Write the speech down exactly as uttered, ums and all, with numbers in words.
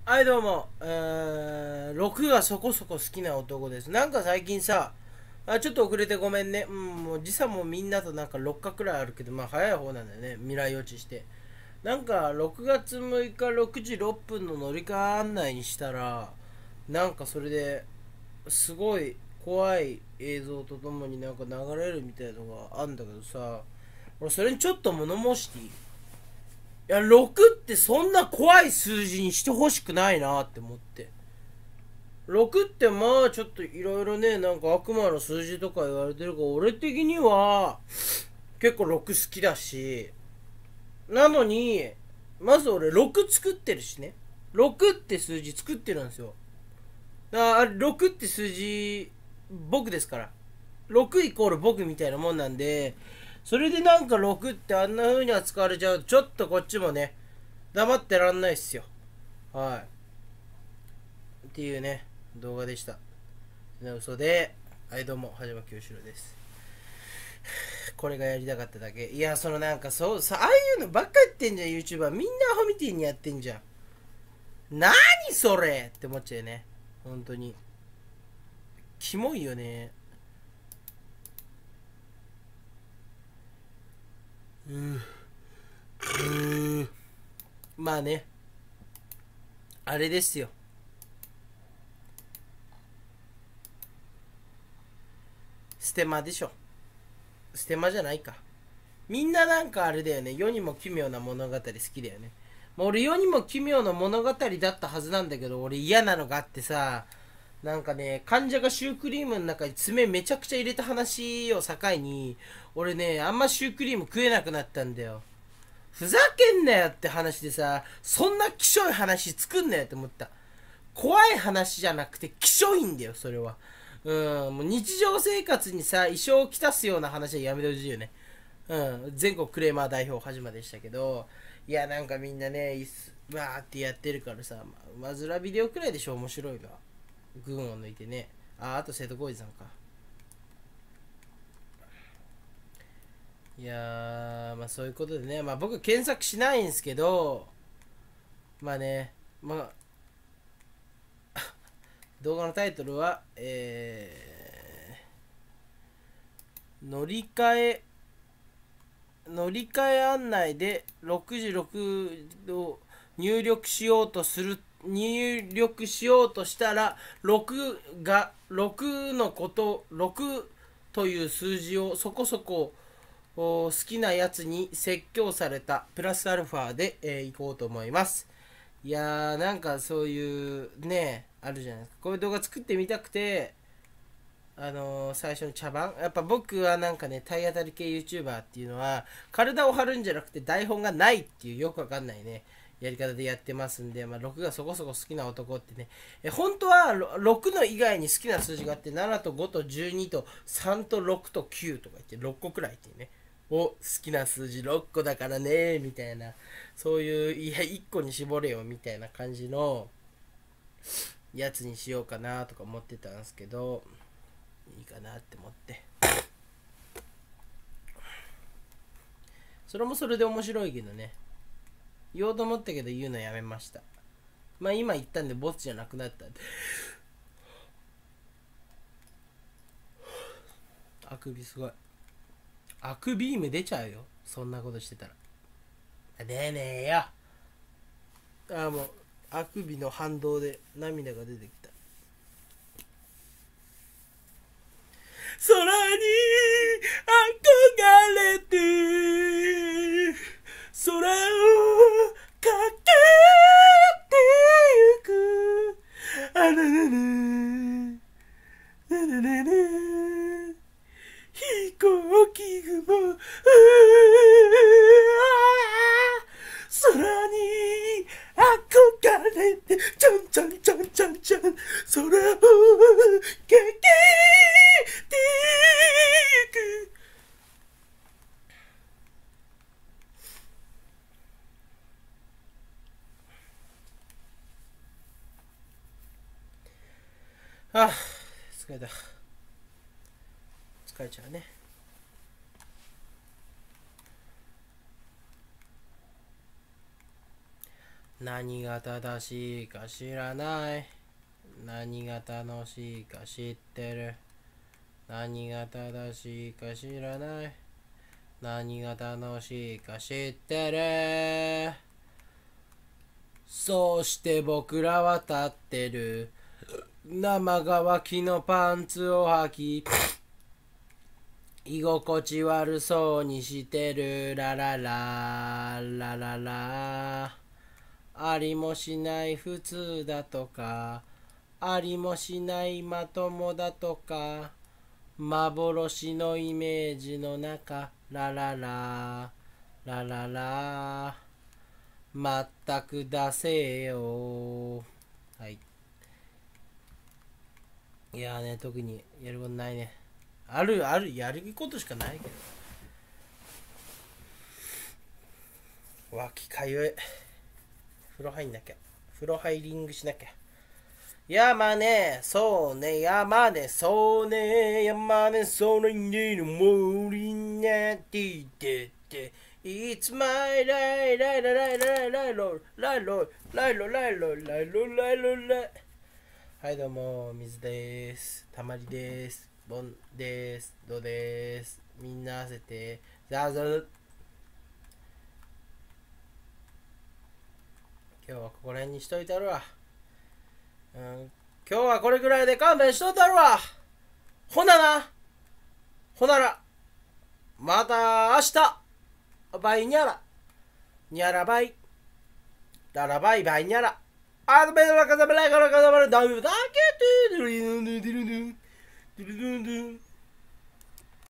はいどうも、えー、ろくがそこそこ好きな男です。なんか最近さ、あ、ちょっと遅れてごめんね。うん、もう時差もみんなとなんかろっかくらいあるけど、まあ早い方なんだよね。未来予知して。なんかろくがつむいかろくじろっぷんの乗り換え案内にしたら、なんかそれですごい怖い映像とともになんか流れるみたいなのがあんだけどさ、俺それにちょっと物申していい？いや、ろくってそんな怖い数字にしてほしくないなって思って。ろくってまあちょっといろいろね、なんか悪魔の数字とか言われてるから、俺的には結構ろく好きだし、なのに、まず俺ろく作ってるしね。ろくって数字作ってるんですよ。あ、ろくって数字、僕ですから。ろくイコール僕みたいなもんなんで、それでなんかろくってあんな風に扱われちゃうと、ちょっとこっちもね、黙ってらんないっすよ。はい。っていうね、動画でした。嘘で、はいどうも、はじまきよしろです。これがやりたかっただけ。いや、そのなんかそうさ、ああいうのばっかやってんじゃん、YouTuber。みんなアホみてえにやってんじゃん。なにそれって思っちゃうよね。本当に。キモいよね。うーうーまあね、あれですよ。ステマでしょ。ステマじゃないか。みんななんかあれだよね。世にも奇妙な物語好きだよね。もう俺世にも奇妙な物語だったはずなんだけど、俺嫌なのがあってさ、なんかね、患者がシュークリームの中に爪めちゃくちゃ入れた話を境に、俺ね、あんまシュークリーム食えなくなったんだよ。ふざけんなよって話でさ、そんなきしょい話作んなよって思った。怖い話じゃなくてきしょいんだよ、それは。うん、もう日常生活にさ、異常をきたすような話はやめてほしいよね。うん、全国クレーマー代表はじまでしたけど、いや、なんかみんなね、いすわーってやってるからさ、ま、まずらビデオくらいでしょ、面白いが。群を抜いてね。あ、あと瀬戸康史さんか。いやー、まあそういうことでね、まあ僕検索しないんですけど、まあね、まあ動画のタイトルは、えー、乗り換え、乗り換え案内でろくじろくを入力しようとする、入力しようとしたら、ろくが、ろくのこと、ろくという数字をそこそこ好きなやつに説教されたプラスアルファで、えー、いこうと思います。いやーなんかそういうねあるじゃないですか。こういう動画作ってみたくて、あのー最初の茶番やっぱ僕はなんかね、体当たり系 YouTuber っていうのは体を張るんじゃなくて台本がないっていうよくわかんないねやり方でやってますんで、まあ、ろくがそこそこ好きな男ってね、え本当はろくの以外に好きな数字があって、ななとごとじゅうにとさんとろくときゅうとか言ってろっこくらいっていうね、お好きな数字ろっこだからねみたいな、そういういやいっこに絞れよみたいな感じのやつにしようかなとか思ってたんですけど、いいかなって思って、それもそれで面白いけどね、言おうと思ったけど言うのやめました。まあ今言ったんでボツじゃなくなったんで。あくびすごい。あくビーム出ちゃうよ、そんなことしてたら。出ねえよ。ああもうあくびの反動で涙が出てきた。空に憧れて空をかけてゆく、あららららららら飛行機雲、空に憧れてちょんちょんちょんちょんちょん空をかけてゆく。ああ疲れた。疲れちゃうね。 何が正しいか知らない。何が楽しいか知ってる。何が正しいか知らない。何が楽しいか知ってる。そうして僕らは立ってる。生乾きのパンツを履き、居心地悪そうにしてる。ララララララ。ありもしない普通だとか、ありもしないまともだとか、幻のイメージの中。ララララララ。まったく出せよ。はい。いやーね、特にやることないね。あるある、やることしかないけど。脇かゆい。風呂入んなきゃ。風呂入リングしなきゃ。山ね、そうね、山ね、そうね、山ね、その家の森になっていてて。It's my life, ライラライライライロライロライロライロライロライロライ。はいどうも、水です。たまりです。ボンです。どうです。みんな合わせて、ザーザー。今日はここら辺にしといたるわ。うん、今日はこれぐらいで勘弁しとったるわ。ほなな。ほなら。また明日。バイニャラ。ニャラバイ。ララバイバイニャラ。あのベルラカザベラカラカザベラダウだけてるるるるるるるるるる